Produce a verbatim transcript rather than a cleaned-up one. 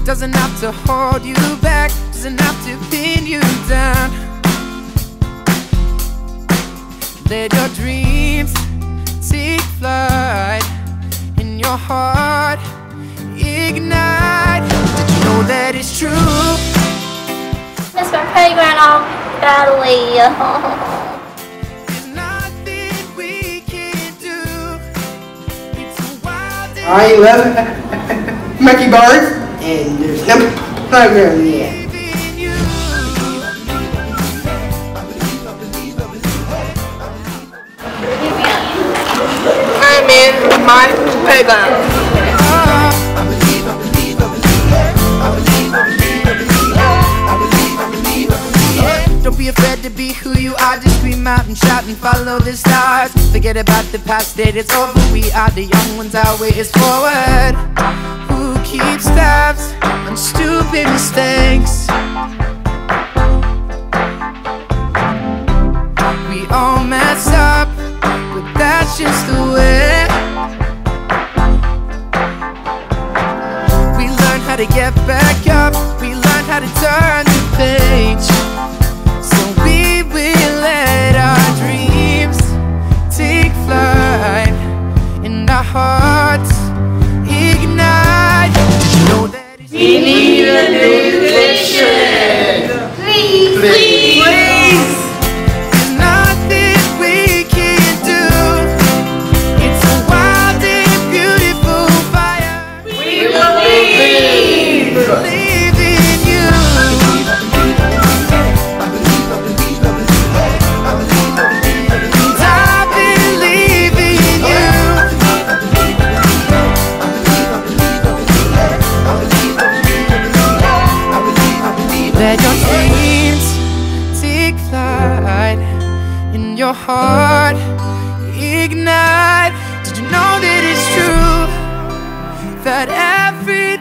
doesn't have to hold you back, doesn't have to pin you down. Let your dreams take flight in your heart, ignite. Did you know that it's true? Miss my playground all badly. There's nothing we can do. It's a wild day. I love Monkey Bars, and there's no program yet. I'm in my playground. Don't be afraid to be who you are, just scream out and shout and follow the stars. Forget about the past, it is over. We are the young ones, our way is forward. Who keeps tabs on stupid mistakes? We all mess up, but that's just the way. We learn how to get back up, we learn how to turn the page. So we will let our dreams take flight, and our hearts ignite. Did you know that it's We need a new picture. Please, Please. Please. There's nothing we can do. It's a wild and beautiful fire. We believe. Believe in you. And I believe in you. Let your dreams take flight in your heart, ignite. Did you know that it's true that every